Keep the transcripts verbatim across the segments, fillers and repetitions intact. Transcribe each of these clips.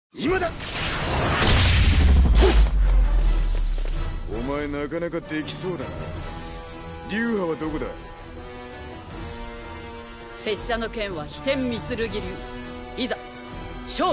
今だ。お前なかなかできそうだな。流派はどこだ？ 拙者の剣は飛天御剣流。いざ勝負。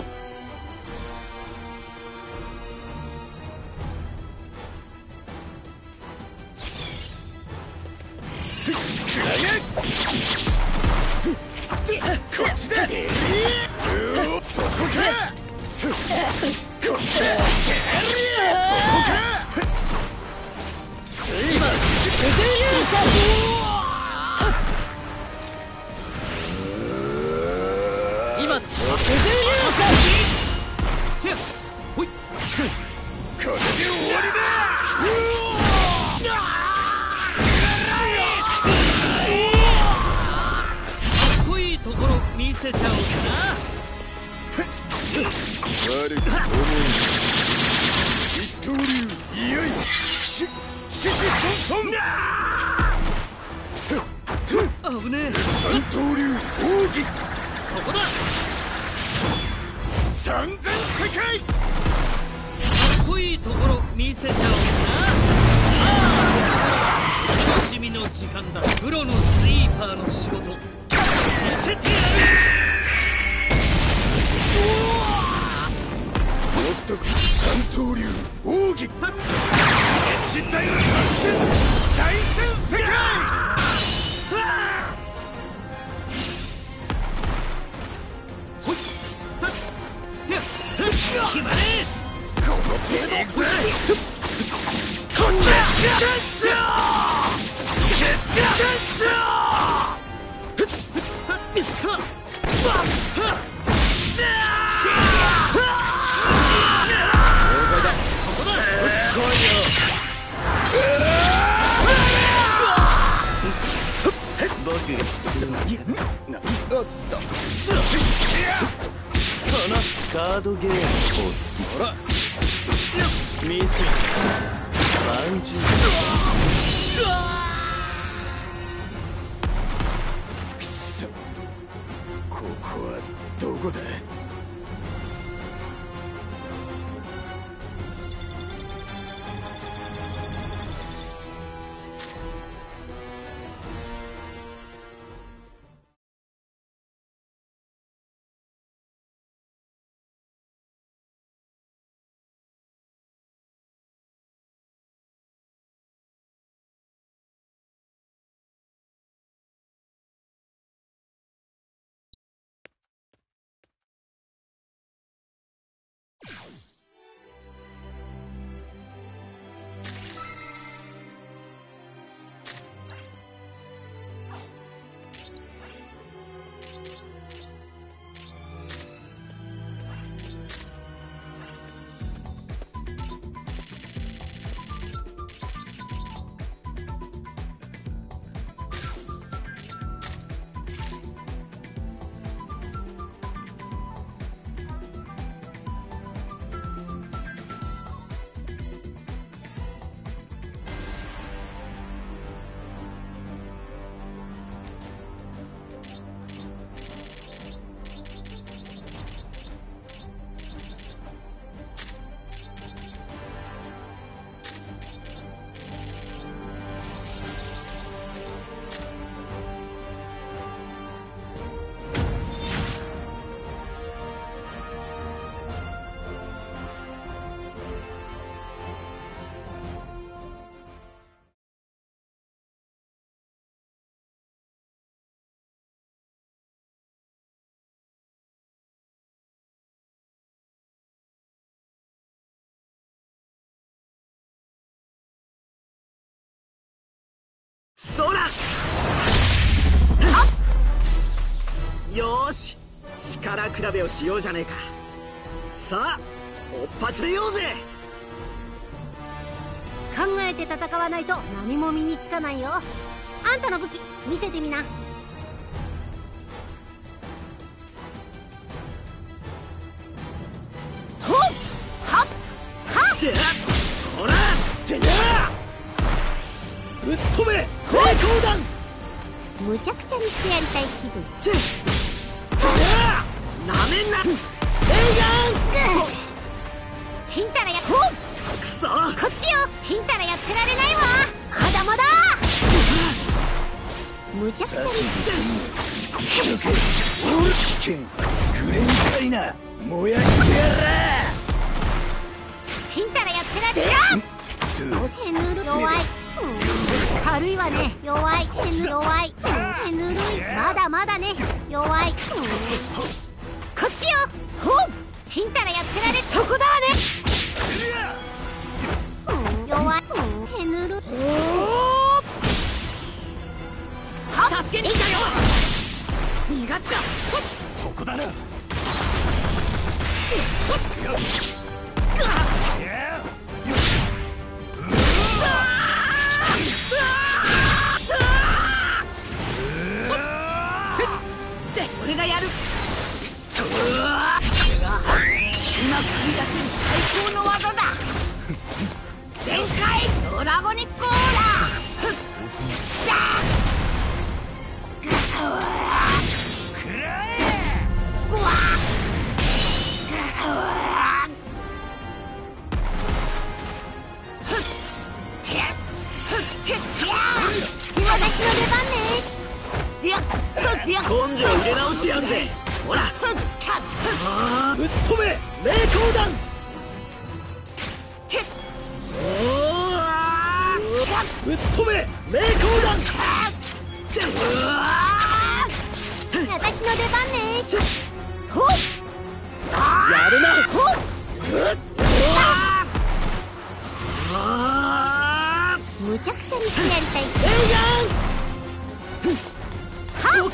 こっちだ。そこか。こっちだ。そこか。 今今だ。 これで終わりだ。 かっこいいところ見せちゃおうかな。 悪く思うな。一刀流いよいよしししそんそん。 危ねえ。 三刀流奥義。 そこだ。 三千世界。 かっこいいところ見せちゃおうかな。楽しみの時間だ。プロのスイーパーの仕事見せてやる。 もっと三刀流奥義。一体の三千大戦世界。 決まれ。 この手でいくぜ。こっちだ。僕が必要なおっとこのカードゲームお好き？ほら見せてまんじゅう。くそ、ここはどこだ？ そうだ。よーし、力比べをしようじゃねえか。さあ追っ始めようぜ。 考えて戦わないと何も身につかないよ。あんたの武器見せてみな。ほっはっはっ。 てやほらてやぶっ飛べ平行弾。 むちゃくちゃにしてやりたい気分。 チェッなめんな。レイガン。 むちゃくちゃにどけ俺危険くれんかいな燃やしてやらちんたらやってられや手ぬる弱い、うん、軽いわね弱い手ぬ弱い、うん、手ぬるいまだまだね弱い、うん、こっちよほうちんたらやってられそこだわね、うん、弱い、うん、手ぬる助けに来たよ逃がすかそこだな俺がやるこれが今繰り出せる最高の技だ全開ドラゴニックオーラ私の出番ね根性入れ直してやるぜほらぶっ飛べ霊光弾ぶっ飛べ霊光弾私の出番ねほっやるなほっむちゃくちゃにしてやりたいレイガンはっ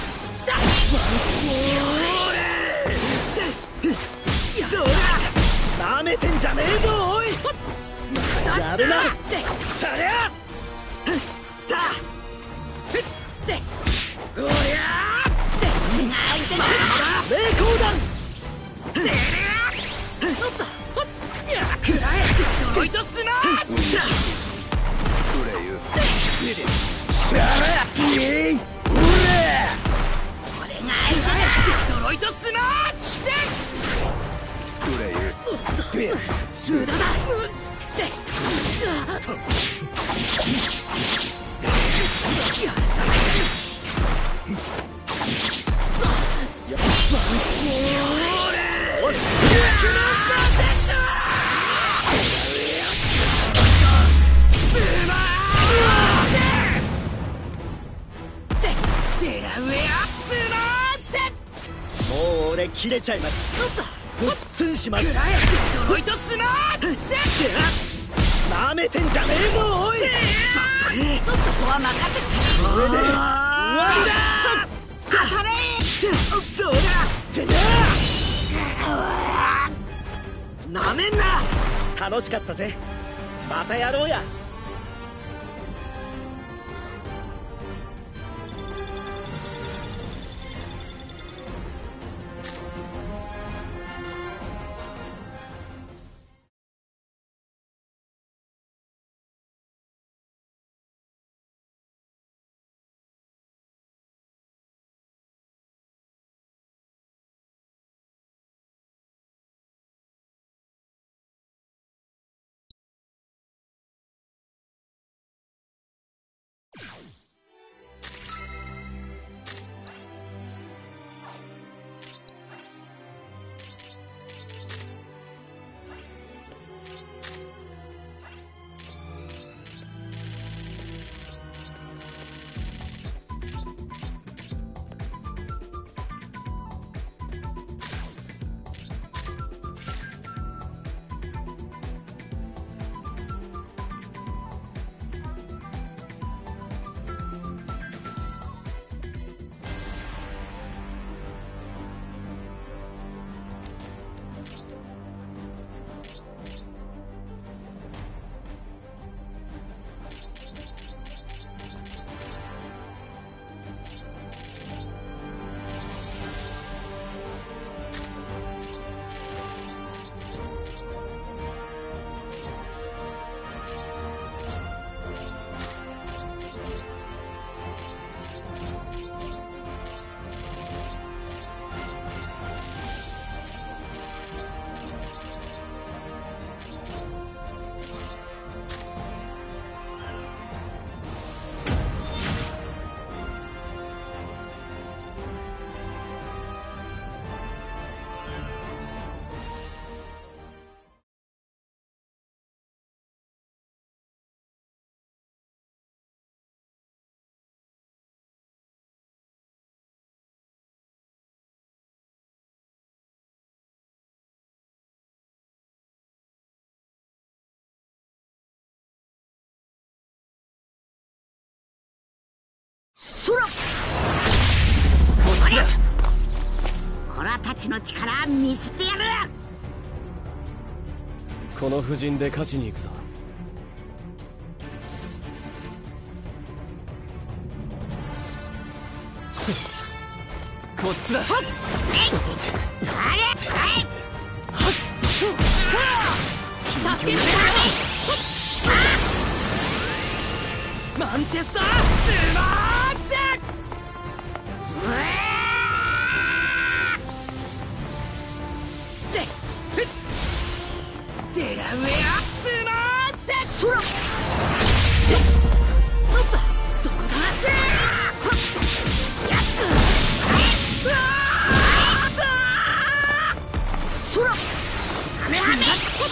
そうだなめてんじゃねえぞおいやるなたりゃたおりゃ霊光弾食らえロイドスマッシュくれゆシャライエイおれ俺が相手だデトロイトスマッシュくれゆ無駄だやらさないよしデラウェアスマッシュもう俺切れちゃいましたぶっつんしますデトロイトスマッシュなめてんじゃねえぞおいここは任せてこれで終わりだ当たれそうだてやなめんな楽しかったぜまたやろうやオラたちの力見せてやる。 この布陣で勝ちに行くぞ。こっちだ。 あれ助ける。 マンチェスタースマッシュ。デラウェアスマッシュ。そら。おっと、そこだ。やっと。うわー。そら。はめはめ。は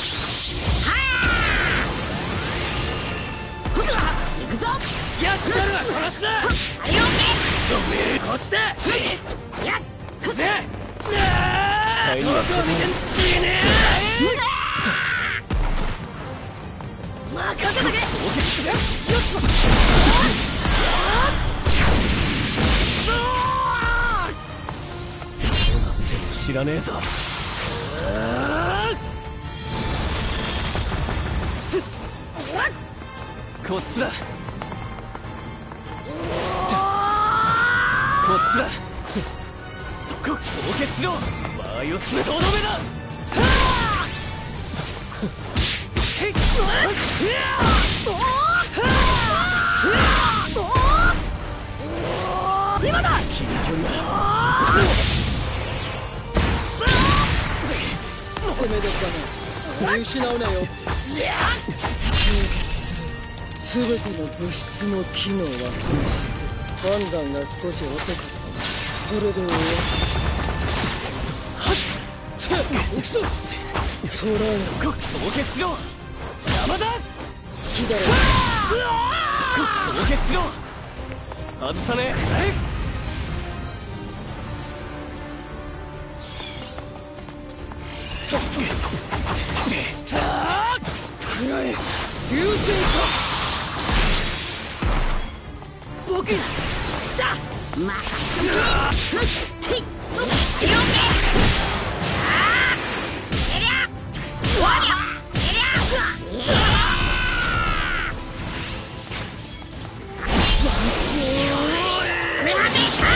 あ。行くぞ。やったるわ、殺すな。 はい、オッケちょめこっちだ。 ー。やっ。 ぜ。なあ。 期待にはとうとう見てんちねえ。任せとけ。よし。 知らねえぞ。こっちだ。こっちだ。そこ凍結しろ。間合いを詰めとどめだ。 今だ。 近距離だ。 攻め時だな。見失うなよ。すべての物質の機能は停止する。判断が少し遅かった。これで終わった。トライそこ凍結しろ。邪魔だ。 好きだろ。 そこ凍結しろ。外さねえ。 くらえ流星か。僕だ。 また。てい。よけ。ああ。えりゃ。わりゃ。えりゃ。めはめ。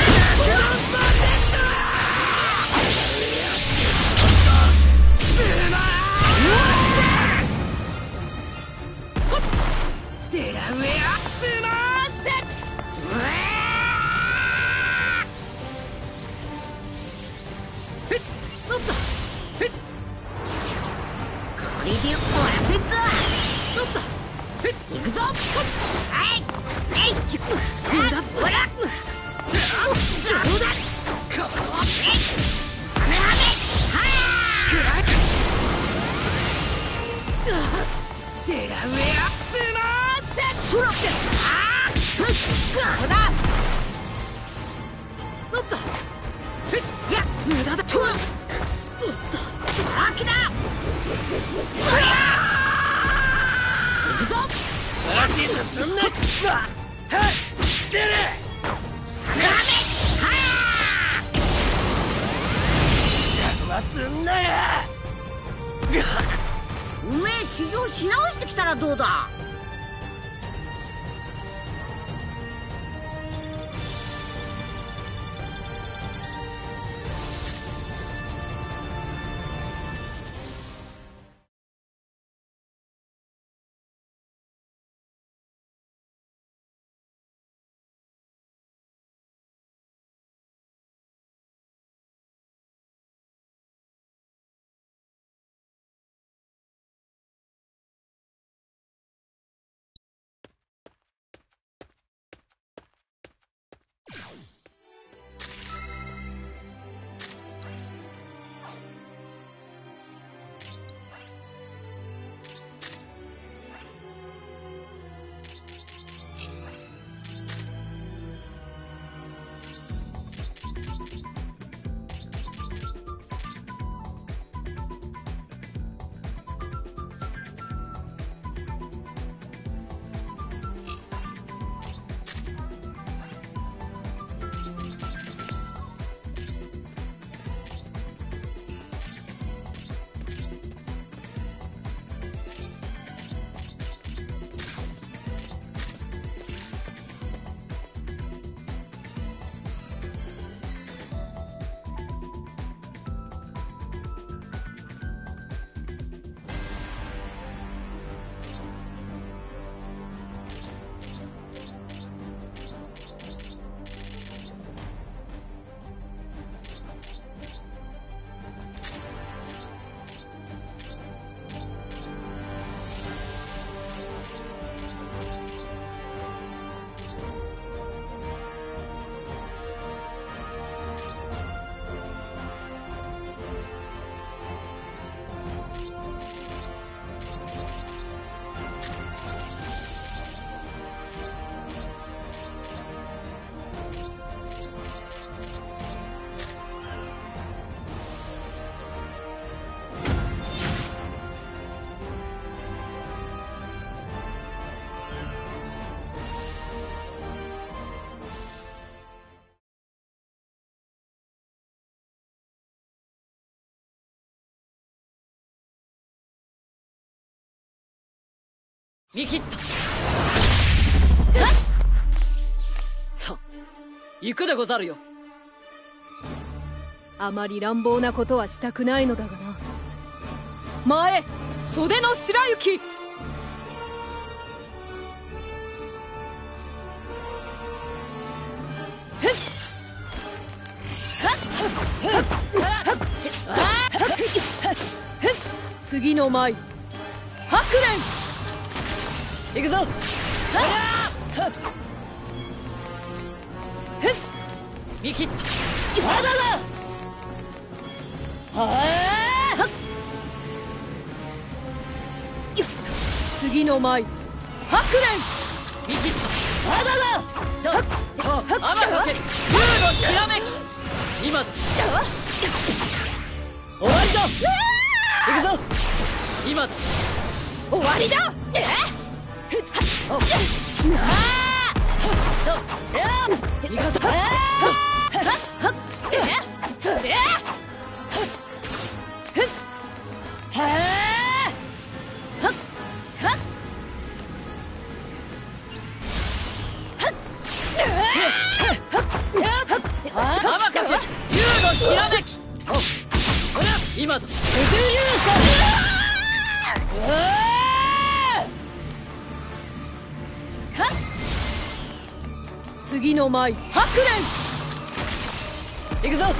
デラウェアスマッシュ。 これで終わらせっぞ。行くぞ。はいえい。ほらほら。どうだ。このえい。はめはめ。はデラウェアスマッシュ。 そらって。ああ。ここだ。 おっと。 いや無駄だ。とわ。 おっと。 秋だ。ほら。行くぞ。 足進んな。なた出る。 はめはめ。は邪魔すんなや。 おめえ修行し直してきたらどうだ。 見切った。さあ行くでござるよ。 あまり乱暴なことはしたくないのだがな。前袖の白雪。次の舞白蓮。行くぞ。 見切った。まだだ。はあ。 次の舞白蓮。 見切った。まだだ。と天かけ竜のひらめき。今だ。終わりだ。行くぞ。今だ。 終わりだ。えああとや行くぞ。ひらめき。今だ。 次の舞白蓮。 行くぞ。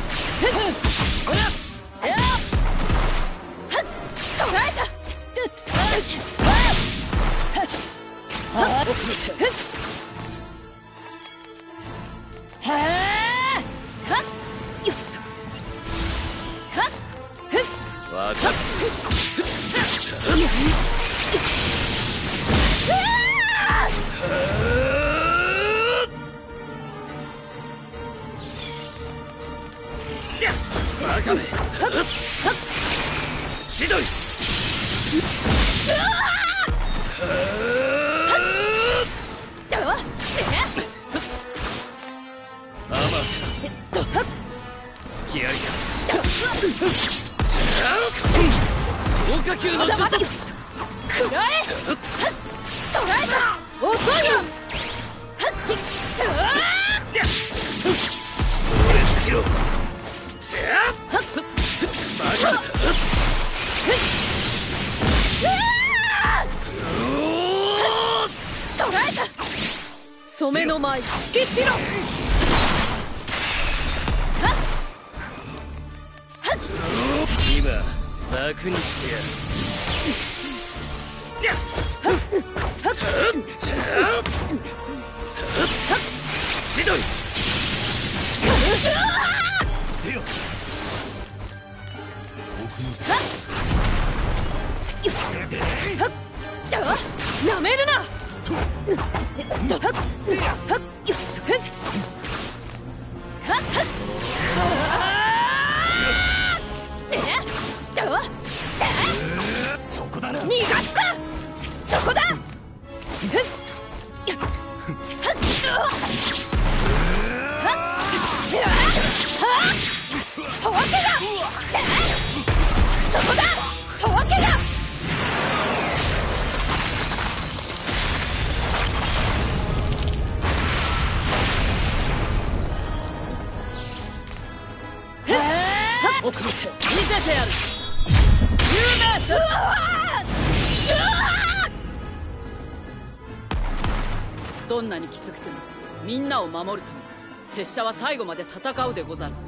捕らえた。 わかった。バカめ。しどい。アマテラス隙ありだ。強化級の術。 くらえ。捕らえた。遅いわ。 俺つしろ。バカ。 捕らえた。染めの舞月白。 今楽にしてやる。しどい。 なめるな。 そこだな。 逃がすか。そこだ。とわけだ。そこだ。とわけだ。 奥見て見せてやる。ユーメス。どんなにきつくてもみんなを守るため拙者は最後まで戦うでござる。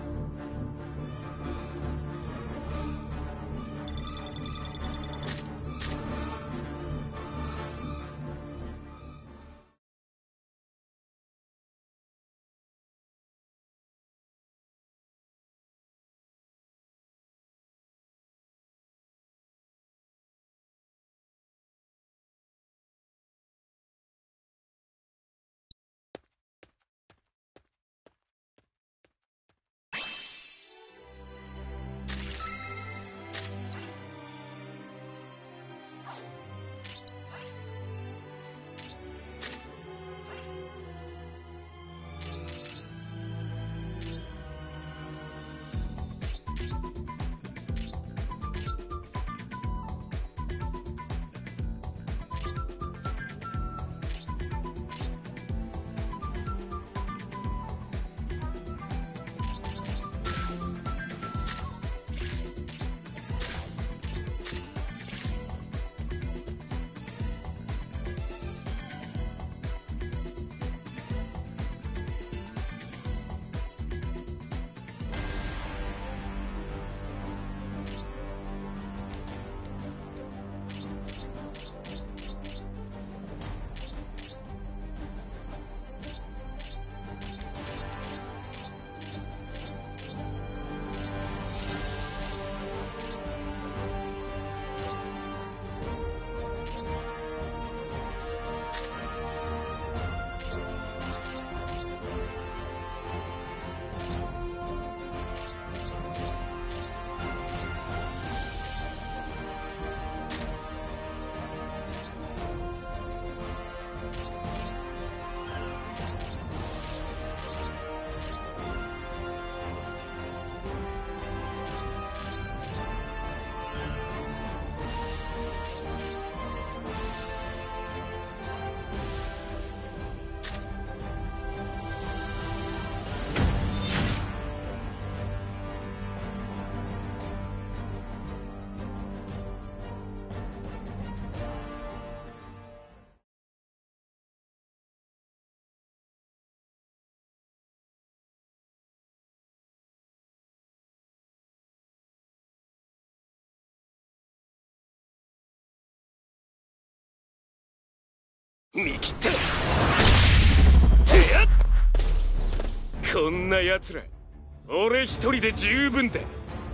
見切った。てやっ、こんな奴ら俺一人で十分だ。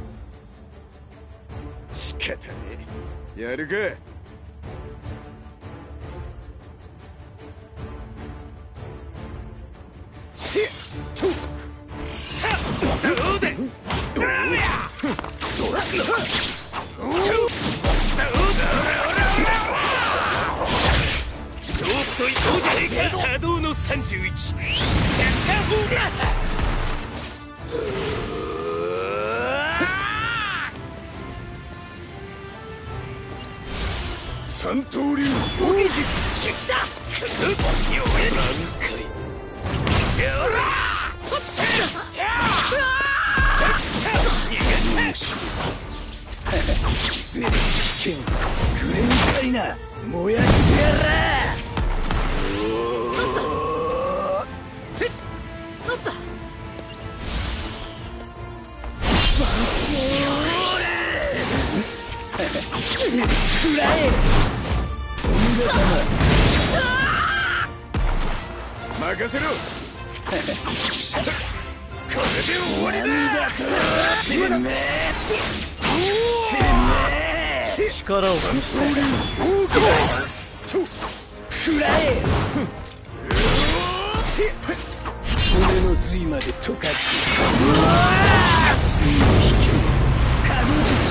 仕方ねえ、やるか。せっとさあ、どうだどうやどうだどうちょっと行こうじゃねえか。波動のさんじゅういちシャッターボール。三刀流攻撃チェックだ。よえ何回やら逃げて危険くれんかいな。燃やしてやら。 乗ったくらえ任せろ。これで終わりだ。てめえ力を三刀流大きなとくらえ。骨の髄まで溶かして水の危険かぐずち。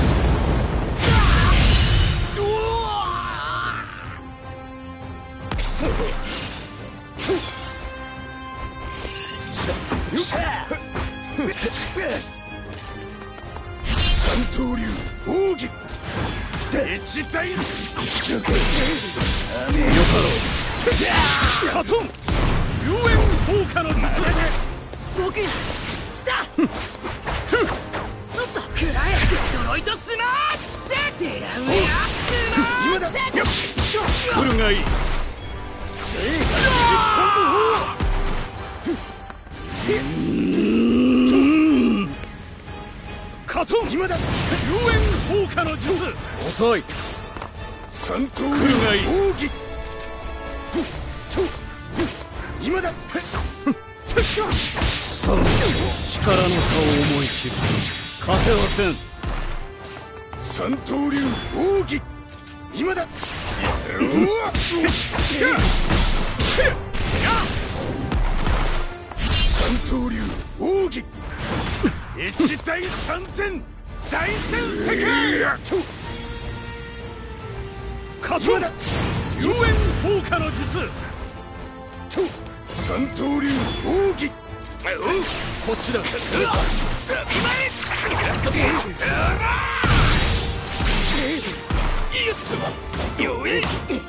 三刀流奥義一大どけ雨よかろカトン龍炎放火の術で僕来た乗ったくらえデトロイトスマッシュデラウェアスマッシュ来るがいい。カトン今だ。龍炎放火の術遅い。三刀流奥義今だ。さあ力の差を思い知る。勝てはせん。三刀流奥義今だ。三刀流奥義一対三千大戦世界。カトン龍炎放火の術三刀流奥義こっちだ。よえ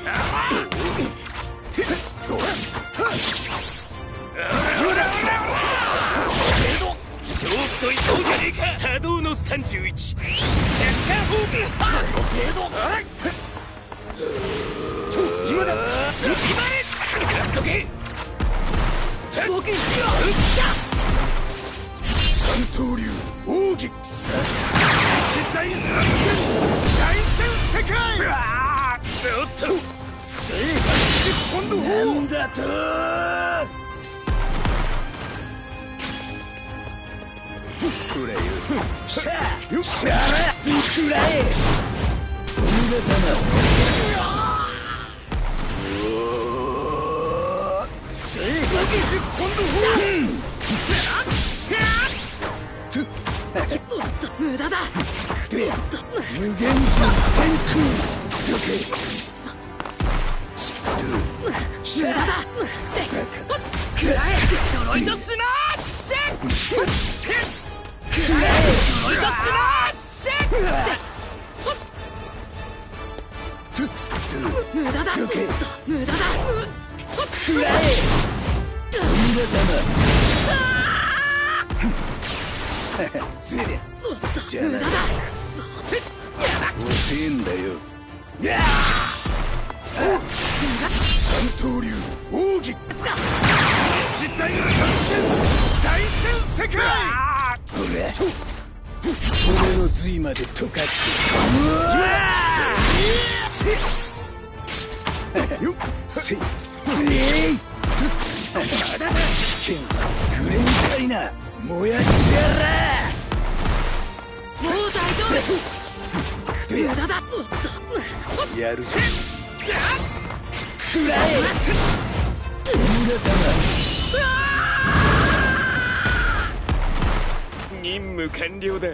ちょっと行こうじゃねえか。波動のさんじゅういちシャッターボール今だ。今だ僕来た。三刀流奥義一対三千大戦世界。おっと正解一本の方なんだと。くれよシャーシャーくらえお見事な。正解一本の方無駄だ。 無限人天空どけ無駄だ。くらえデトロイトスマッシュくらえデトロイトスマッシュ無駄だ無駄だ。 くらえ無駄だな。じゃあな遅えんだよ。三刀流奥義一対三千大戦世界。ほら骨の髄まで溶かして。 よっせいえいまだだ危険くれんかいな燃やしてやらもう大丈夫無駄だやるじゃんくらえ無駄だな任務完了だ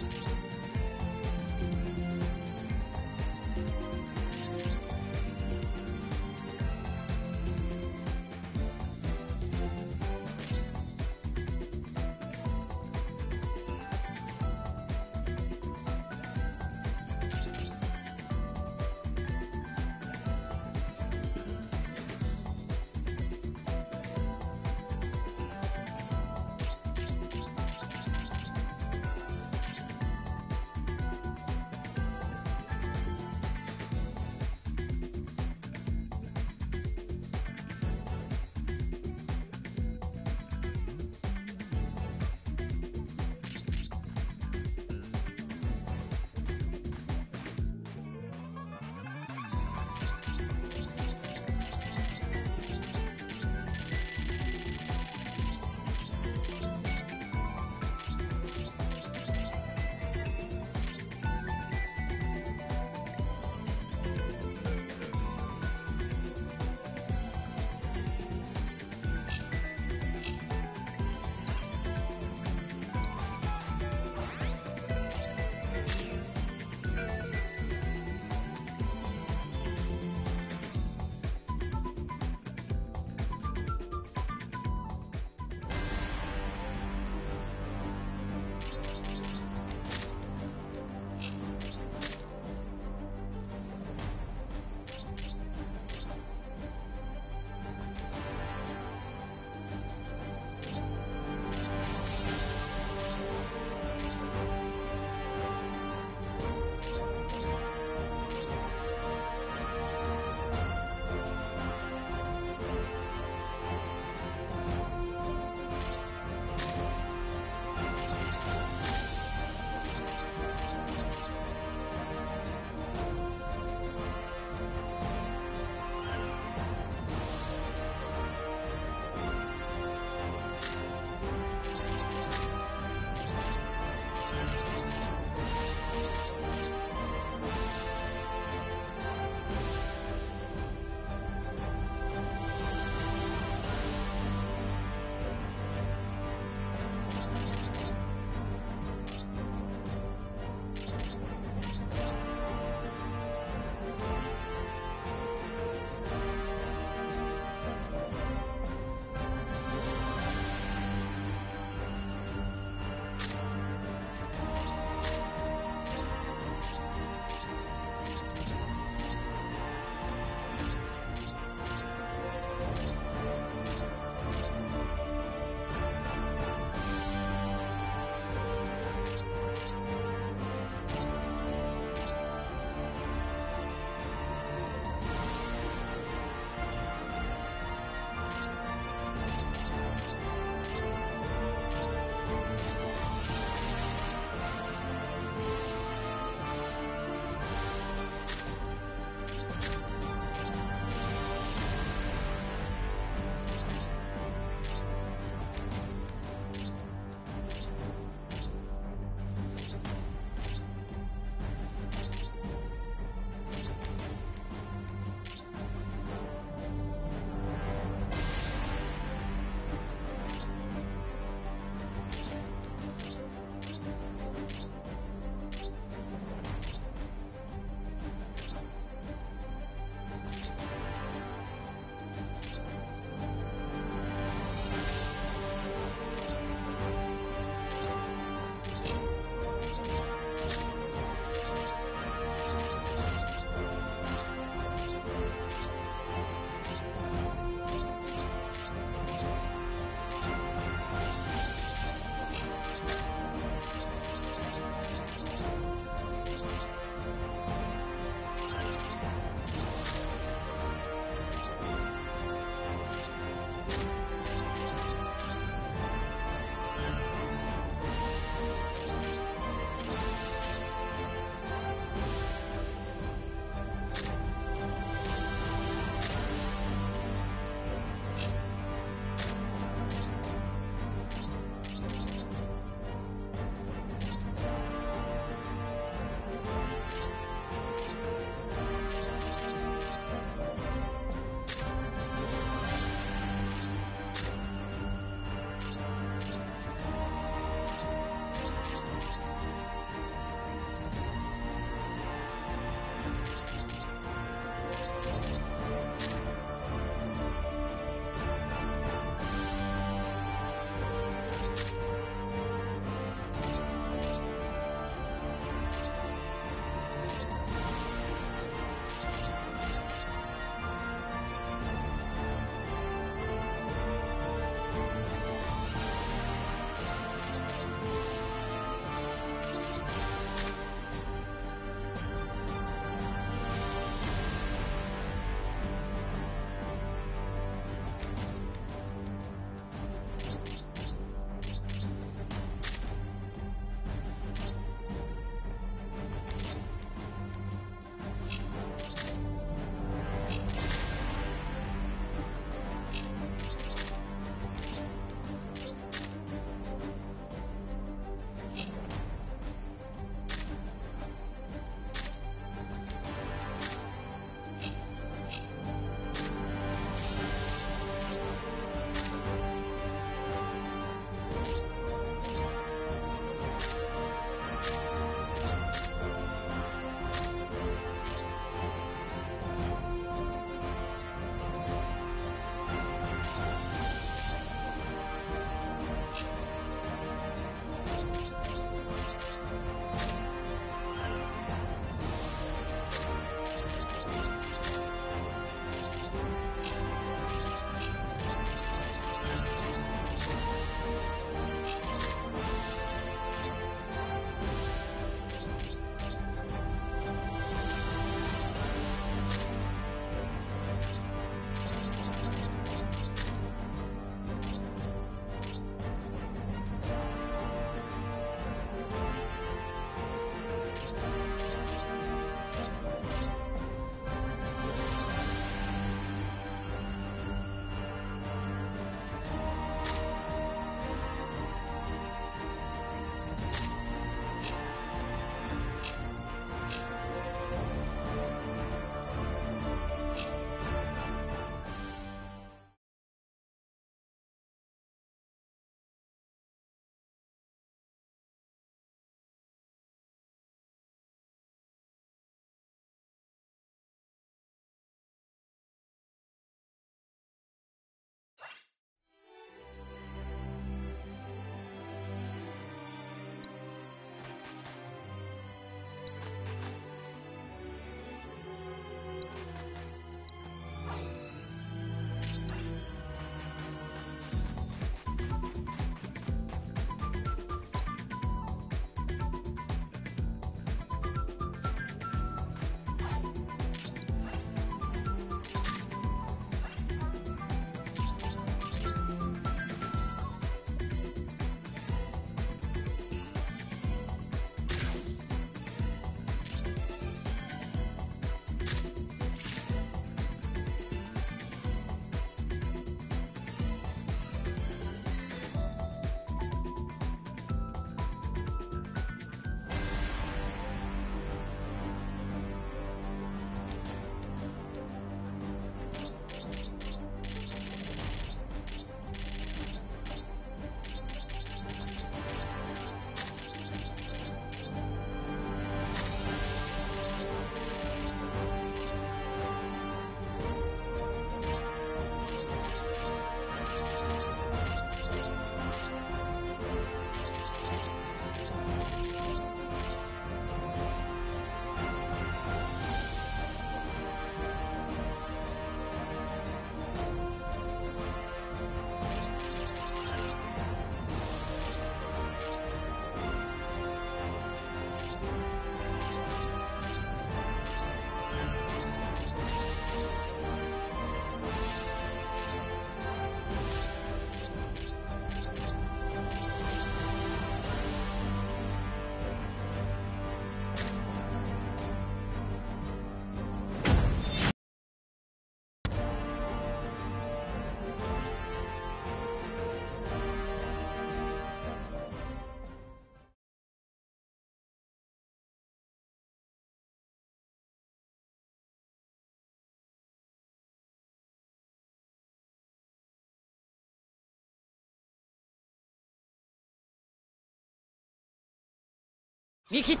見切った。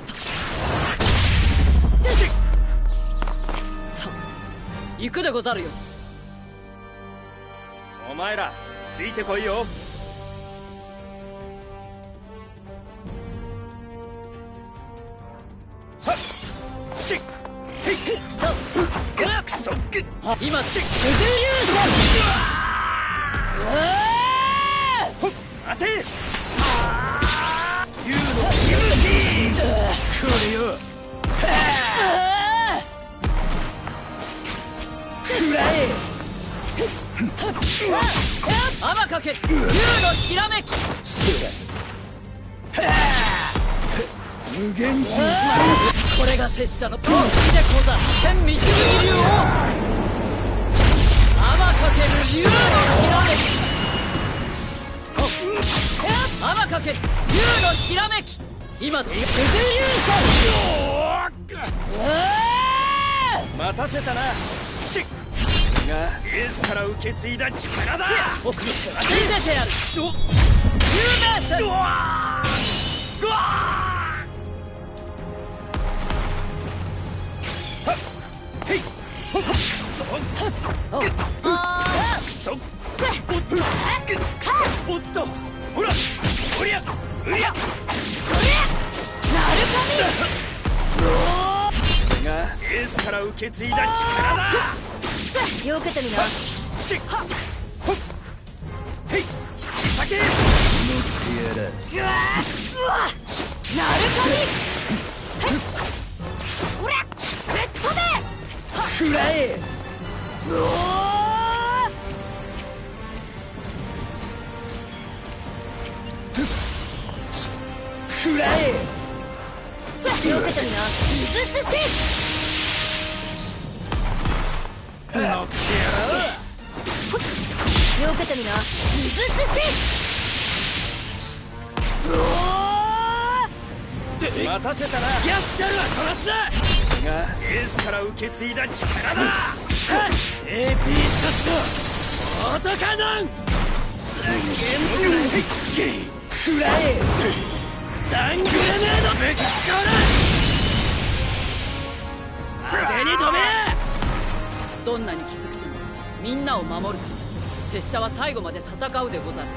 さあ行くでござるよ。 お前らついてこいよ。はっしっへいくそっ今し待て竜の息吹これよ食らえ天かけ竜のひらめき。 無限人これが拙者の本気でござる。千道流竜王天かける竜のひらめき。天かけ竜のひらめき。今だ。 待たせたな。しっがエースから受け継いだ力だ。 奥の手は見せてやる。有名戦。 うわーうわーはっへいほっくそくそおっとくそおっとほらおりゃうりゃがエースから受け継いだ力だ。 よけてみな。 しっはっほっへい引き裂け乗ってやらなるかみ。おらレッドで食らえ。 うお食らえ。 よけてみな。水つし乗ってやろう。 よけてみな。水つし待たせたな。やってるわこのつがエースから受け継いだ力だ。エーピー ショットオートカノン食らえ。スタングレネードぶっこら派手に飛べ。 どんなにきつくてもみんなを守るため拙者は最後まで戦うでござる。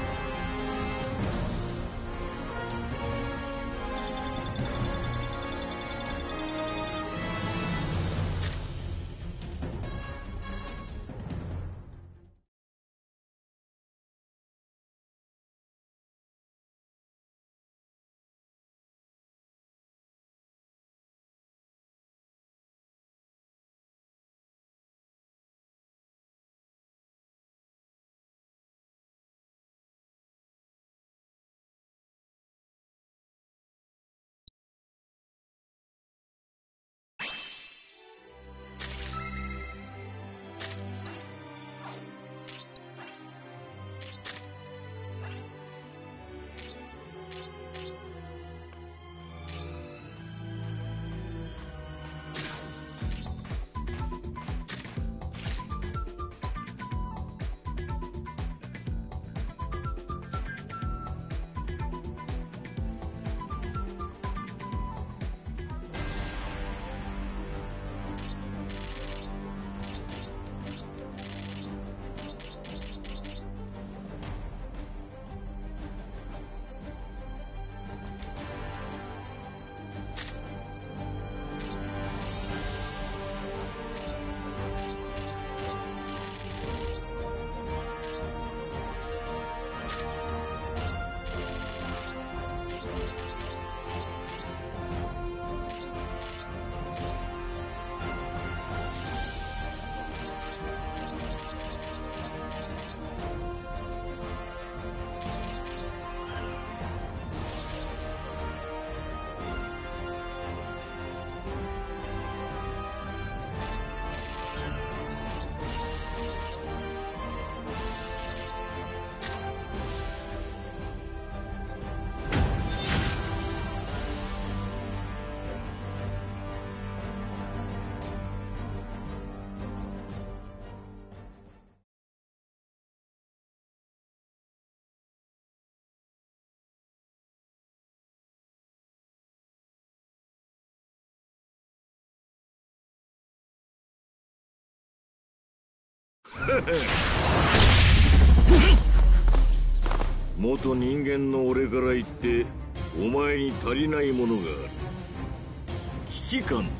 元人間の俺から言ってお前に足りないものがある。危機感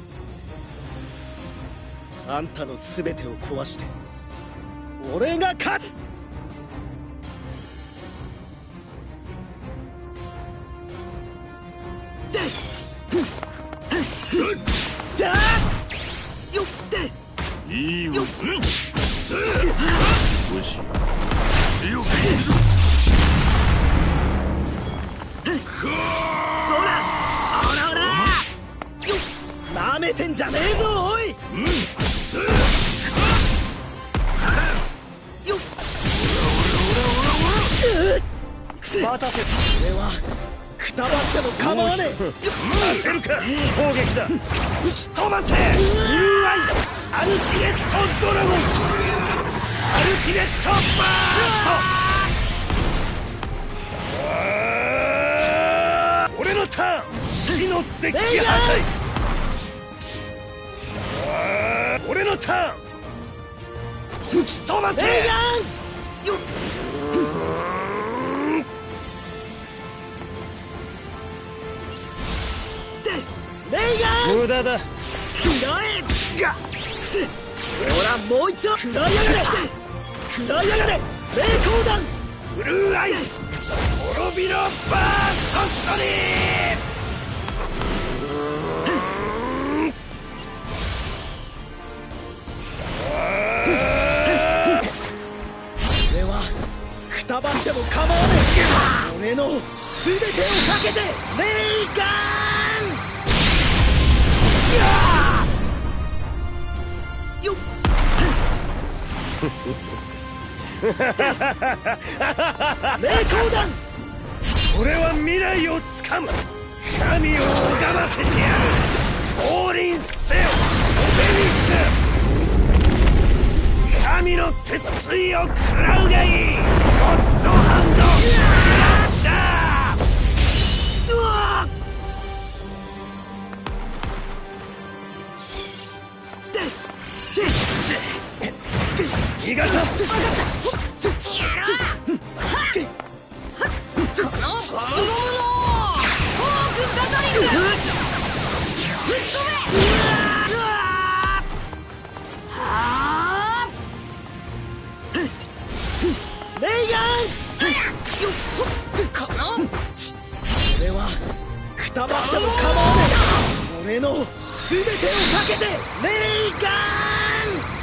だ。 あんたの全てを壊して俺が勝つ。 いいよ。少し強くいくぞ。 そらオラオラなめてんじゃねえぞおい。待たせ。俺はくたばっても構わねえ。させるか。攻撃だ。打ち飛ばせ。ブルーアイアルティメットドラゴン。アルティメットバースト。俺のターン。死のデッキ破壊。俺のターン。打ち飛ばせ。よっ。無駄だ。食らえがほらもう一度食らいやがれ。食らいやがれ。霊光弾ブルーアイス滅びろバーストストリーム。俺はくたばっても構わねえ。俺の全てをかけてレイガン。よっ。霊光弾。俺は未来をつかむ。神を拝ませてやる。降臨せよオベリスク。神の鉄槌を食らうがいい。ゴッドハンドクラッシャー。うわっ。血がた。この本物フォークガトリング。吹っ飛べ。はあ。レイガン。この俺はくたばっても構わねえ。俺の全てをかけてレイガン。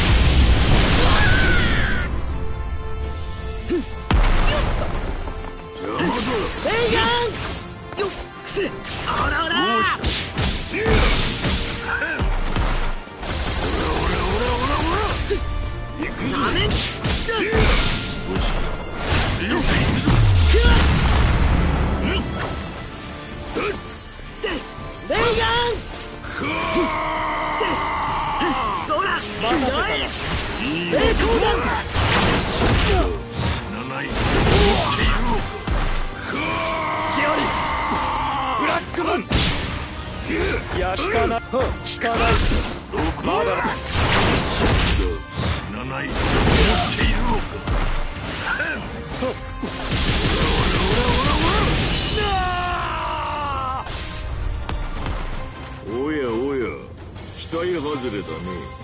レイガン。よっ。くせ。オラオラ。どうした。オラオラオラオラオラ。行くぞ。少し強く行くぞ。レイガン。そらくらえ。霊光弾。死なないと思っているのか。隙ありブラックマン。いや効かない。効かない。まだ死なないと思っているのか。おやおや期待外れだね。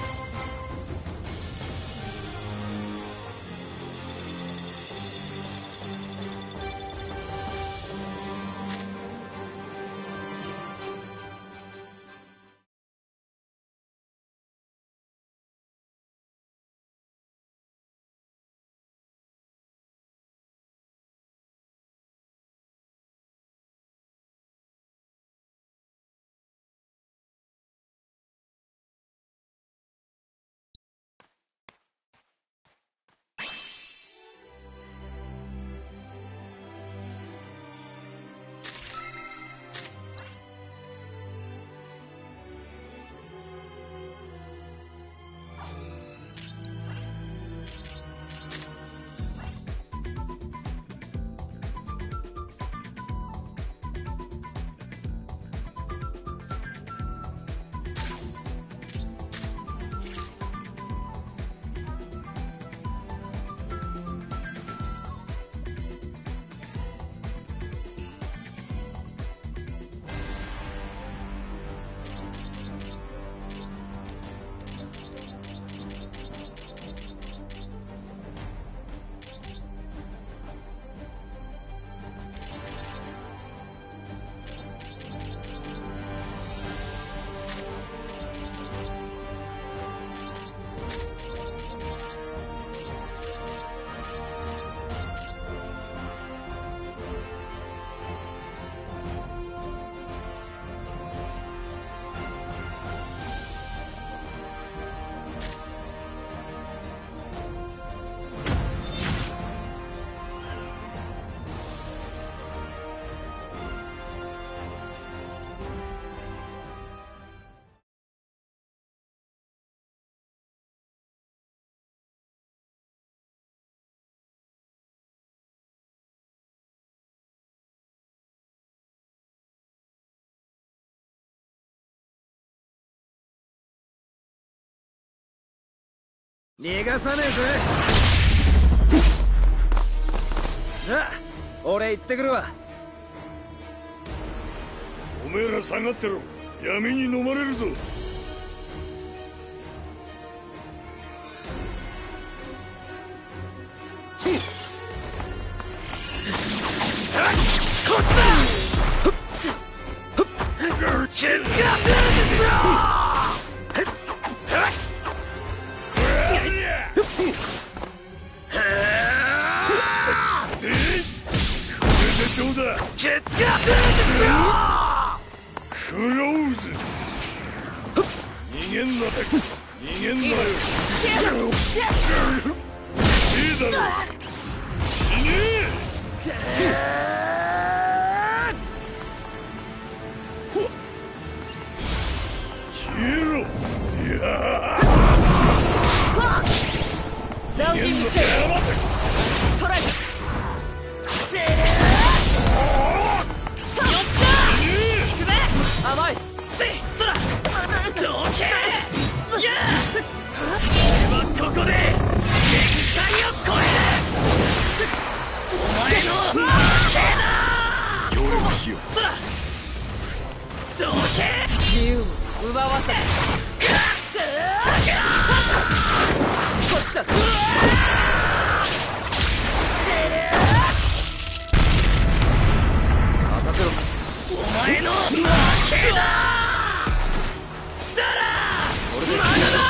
逃がさねえぜ。じゃあ俺行ってくるわ。 おめえら下がってろ。闇に飲まれるぞ。 こっちだ。チェンガーどうだ。 ケツがクローズ。逃げんな。逃げんなよ。手だろ。死ねえ。消えろ。 ラウジングチェーントライ。甘い。そらどけ。いや俺はここで限界を超える。お前の負けだ。 協力しよう。 そらどけ。自由を奪わせ。こっちだ。 任せろ。 お前の負けだ。だら俺でまだだ。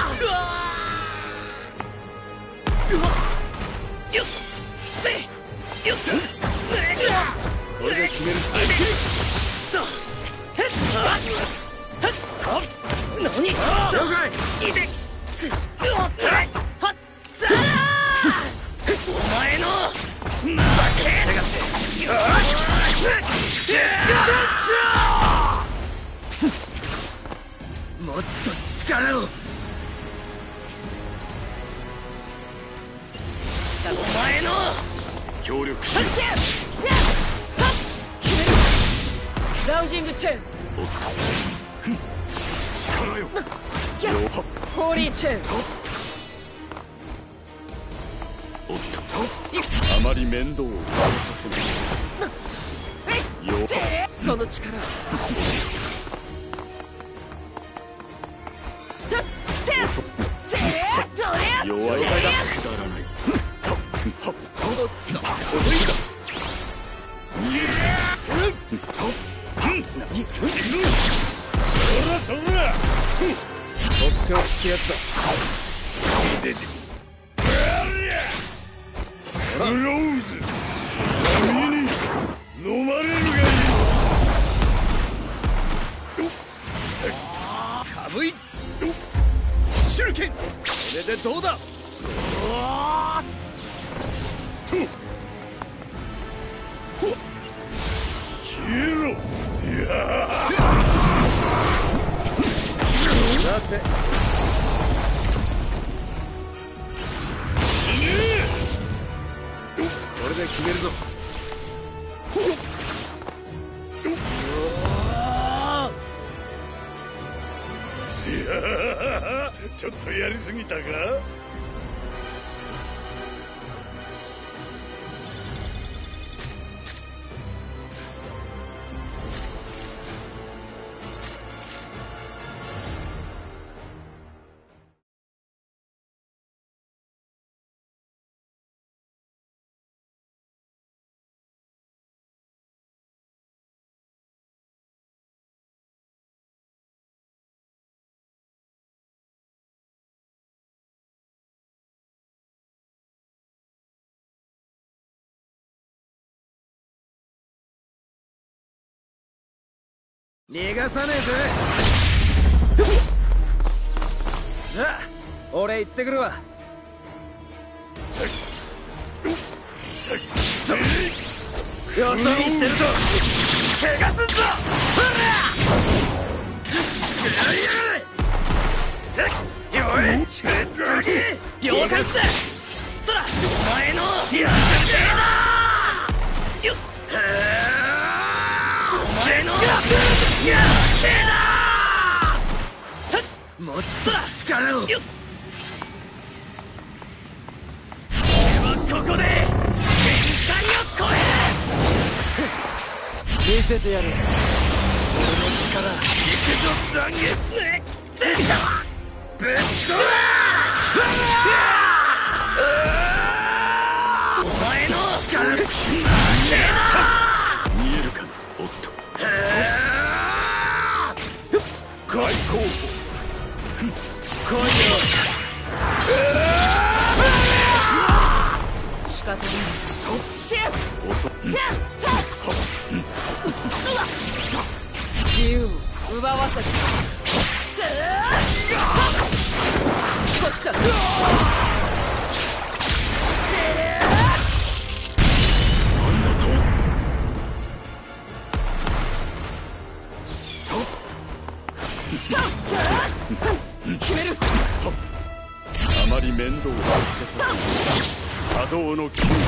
よっせよっこれで決める。 そうへっはっはっ何了解。 いではっざらお前の負けせがってもっと力を。 お前の協力しよラウジングチェーンう。力よ。 ホーリーチェーンおっとあまり面倒をかけさせない。よその力ちょっ弱いだ。くだらない。はっと遅いだ。そらそら。 とっておきやつだ。 クローズ。闇に飲まれるがいい。 かぶい。シュルケン。これでどうだ。 消えろ。 さて死ねえ。 これで決めるぞ。 ちょっとやりすぎたか。 逃がさねえぜ。じゃあ俺行ってくるわ。よそ見してると怪我すんぞ。ほらよいちっとき了解っす。そらお前のやるけだよっお前のやるけだ。 もっと力を。 よっここで限界を超える。 見せてやる俺の力。 行くぞ残月。ぶっ飛べ。お前の力見えるかなおっと。 開口来いよ。 仕方ない。 遅っ。 自由を奪わせる。こっちだ。 なんだと。 決める。 あまり面倒をかけさせない波動の九五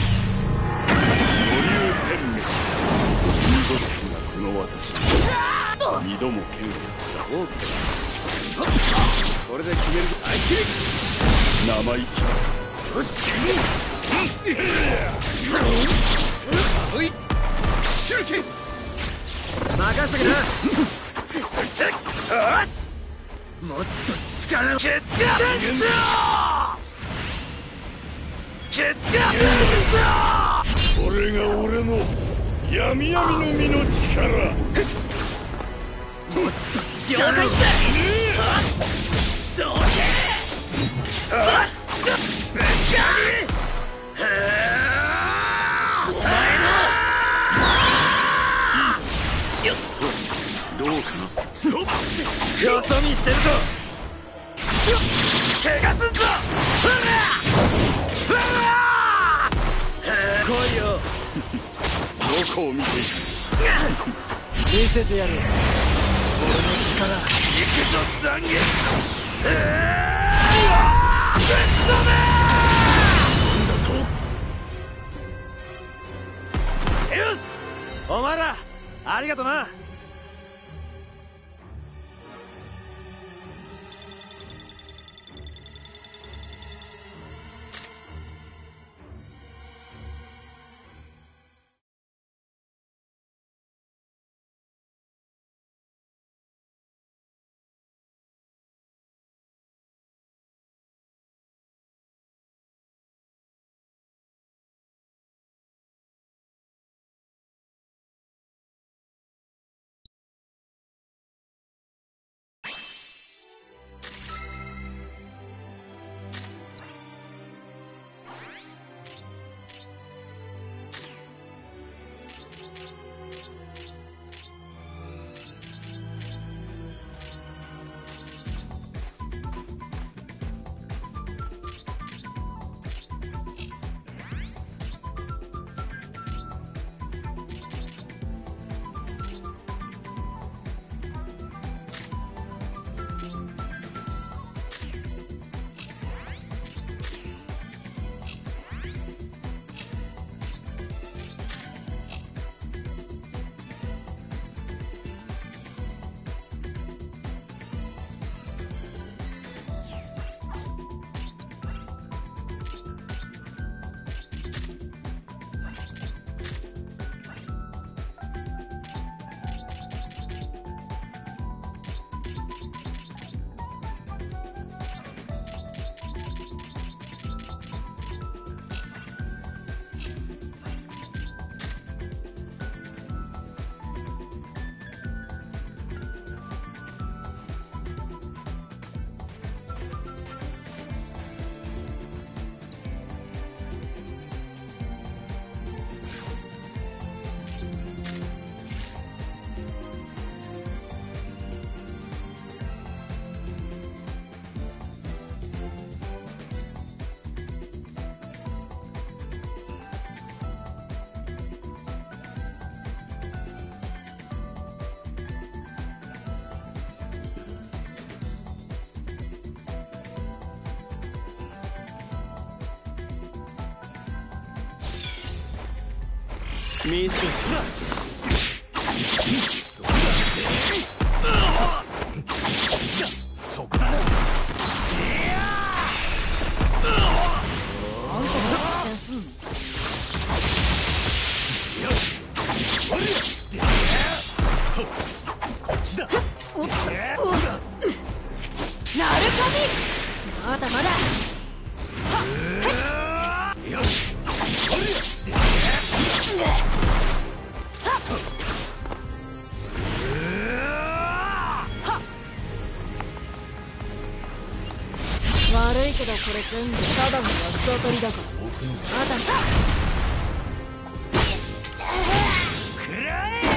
流天滅。二度とがこの私に二度も剣を出そうか。これで決めるぞ。生意気だ。 よしシュルケン任せてな。 もっと力を。ケツがケツがこれが俺の闇闇の実の力。 もっと強くしてどけぶっかりお前のどうかな。 よそ見してるぞ。怪我すんぞ。 来いよ。どこを見ている。見せてやる俺の力。 行くぞ残月。 よしお前らありがとな。ミス。そこだ。 あんたのこっちだ。 おっとおっなるかみ。まだまだ。悪いけどこれ全部ただの八つ当たりだから。まだくらえ。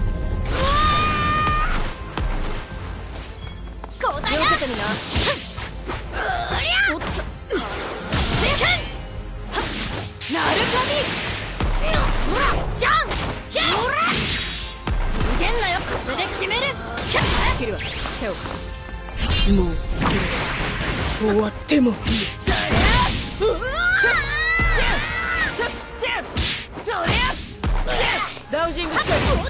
こうだよ。避けてみな。おっとなるかみ。じゃん逃げんなよ。これで決める。キルは手を貸す。もう終わってもいい。ダウジングショット。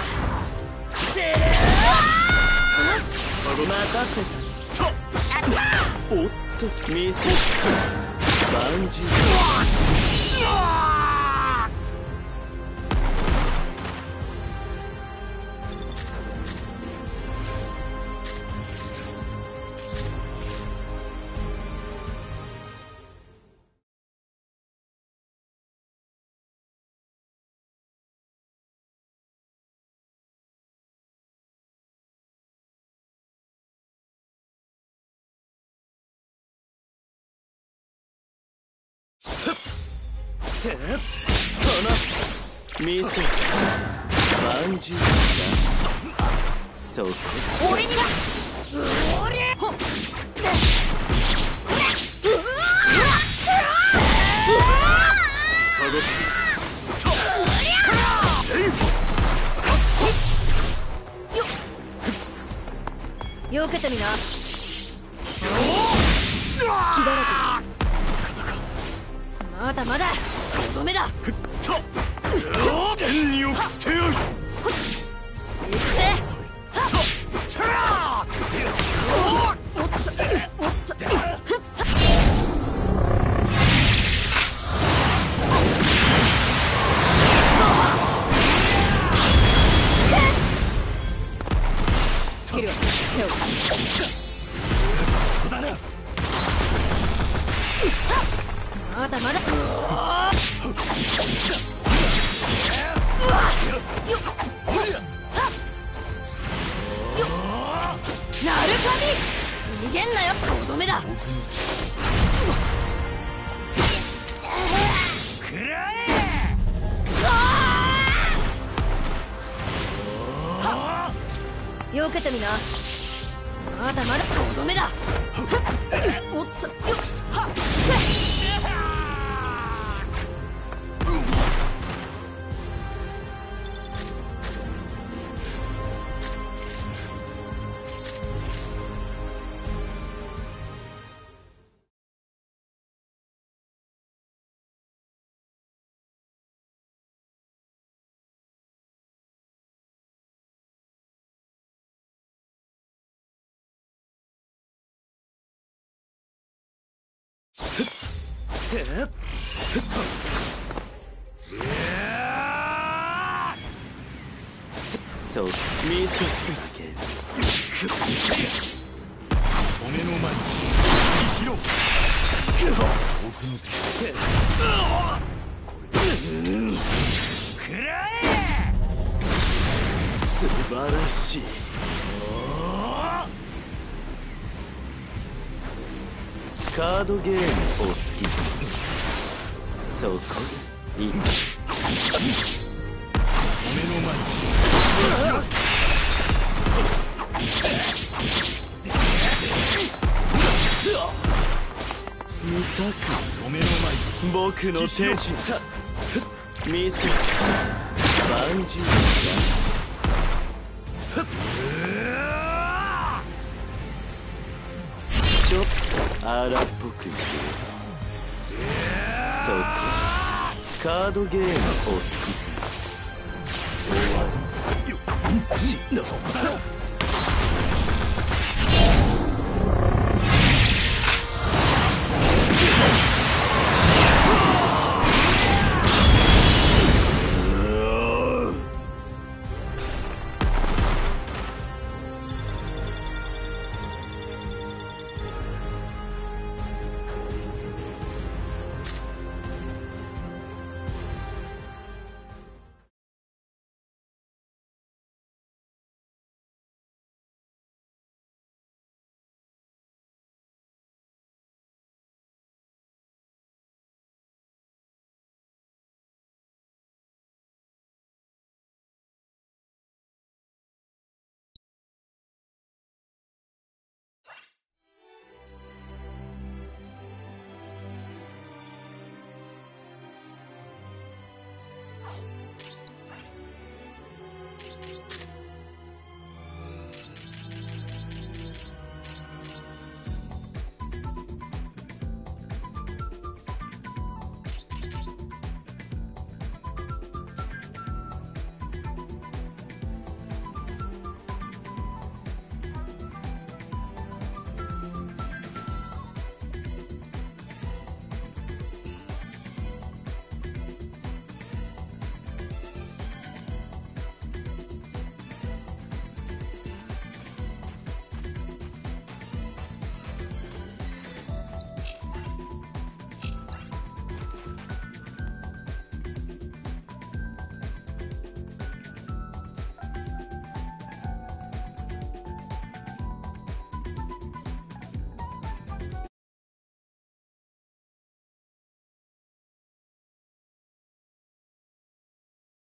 任せた。おっと見せた。バンジー。 この見せバンジーだ。そこ俺にだ。俺ほっ下がってよけてみな。隙だらけ。まだまだとどめだ。 天に送ってやる。 行くぜ。おっとおっとキルは手を貸す。 そこだな。 まだまだ。なるかみ。逃げんなよ。とどめだ。 くらえ。 よけてみな。まだまだとどめだ。おっとよくすはっそう見せてあげる。 止めの前にしろ。奥の手。くらえ。 素晴らしい。カードゲームお好きだ。そこでいい。 止めの前にしろ。 見たく止めの前に僕の手順見せバンジーだ。ちょっと荒っぽく言う。そこカードゲームお好きか。終わりしそこ